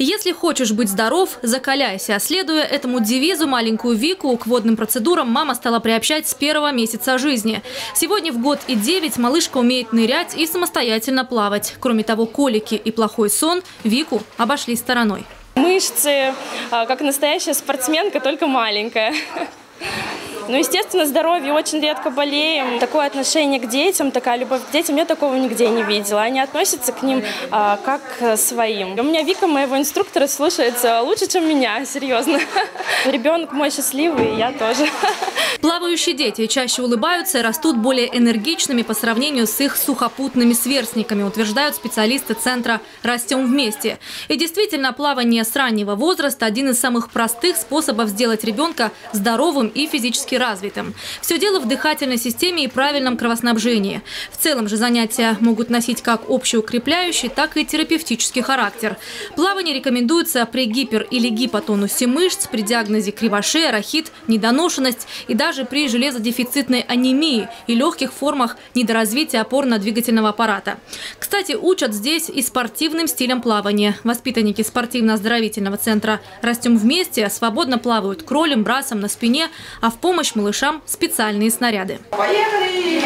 Если хочешь быть здоров, закаляйся. Следуя этому девизу, маленькую Вику к водным процедурам мама стала приобщать с первого месяца жизни. Сегодня в год и 9 малышка умеет нырять и самостоятельно плавать. Кроме того, колики и плохой сон Вику обошли стороной. Мышцы, как настоящая спортсменка, только маленькая. Ну, естественно, здоровье, очень редко болеем. Такое отношение к детям, такая любовь к детям, я такого нигде не видела. Они относятся к ним как к своим. У меня Вика, моего инструктора, слушается лучше, чем меня, серьезно. Ребенок мой счастливый, и я тоже. Плавающие дети чаще улыбаются и растут более энергичными по сравнению с их сухопутными сверстниками, утверждают специалисты центра «Растем вместе». И действительно, плавание с раннего возраста – один из самых простых способов сделать ребенка здоровым и физически развитым. Все дело в дыхательной системе и правильном кровоснабжении. В целом же занятия могут носить как общеукрепляющий, так и терапевтический характер. Плавание рекомендуется при гипер- или гипотонусе мышц, при диагнозе кривошея, рахит, недоношенность и даже при железодефицитной анемии и легких формах недоразвития опорно-двигательного аппарата. Кстати, учат здесь и спортивным стилям плавания. Воспитанники спортивно-оздоровительного центра «Растем вместе» свободно плавают кролем, брасом на спине, а в помощь малышам специальные снаряды. Поехали!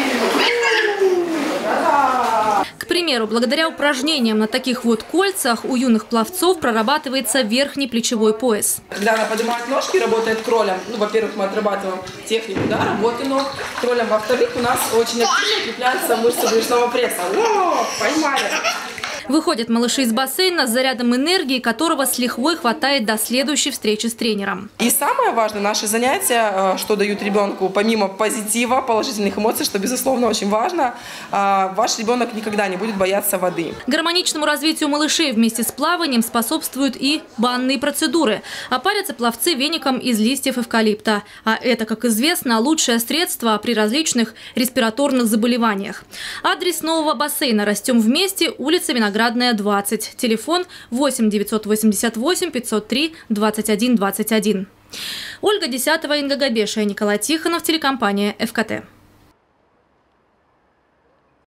К примеру, благодаря упражнениям на таких вот кольцах у юных пловцов прорабатывается верхний плечевой пояс. Когда она поднимает ножки, работает кролем. Ну, во-первых, мы отрабатываем технику, да, работы ног кролем. Во-вторых, у нас очень активно укрепляются мышцы брюшного пресса. О, поймали! Выходят малыши из бассейна с зарядом энергии, которого с лихвой хватает до следующей встречи с тренером. И самое важное, наши занятия, что дают ребенку, помимо позитива, положительных эмоций, что, безусловно, очень важно, ваш ребенок никогда не будет бояться воды. Гармоничному развитию малышей вместе с плаванием способствуют и банные процедуры. Опарятся пловцы веником из листьев эвкалипта. А это, как известно, лучшее средство при различных респираторных заболеваниях. Адрес нового бассейна «Растем вместе», улица Виноградная, 20. Телефон 8 988 503 21 21. Ольга Десятова, Инга Габешия, Николай Тихонов, телекомпания ФКТ.